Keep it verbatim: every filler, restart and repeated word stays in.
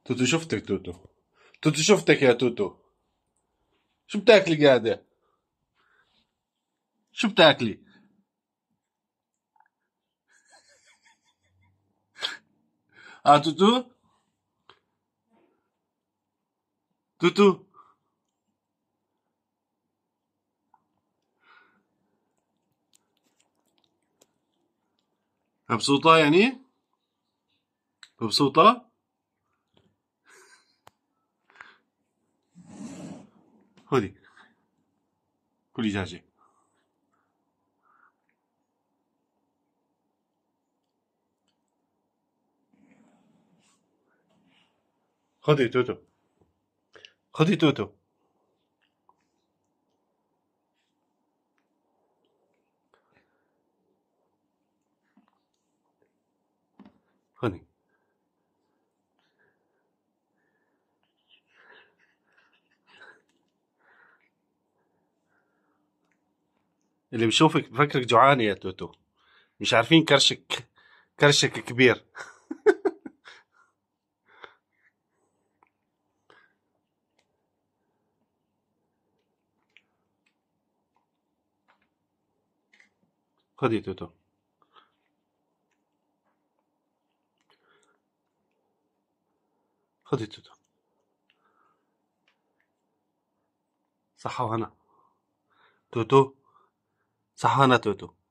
توتو شفتك توتو. توتو شفتك يا توتو. شو بتاكلي قاعدة؟ شو بتاكلي؟ اه توتو. توتو. مبسوطة يعني؟ مبسوطة؟ خذي كلي دجاجة. خذي توتو. خذي توتو. خذي. اللي بشوفك بفكرك جوعانة يا توتو. مش عارفين كرشك كرشك كبير. خذي توتو. خذي توتو. صحة وهنا توتو. صحة وهنا توتو.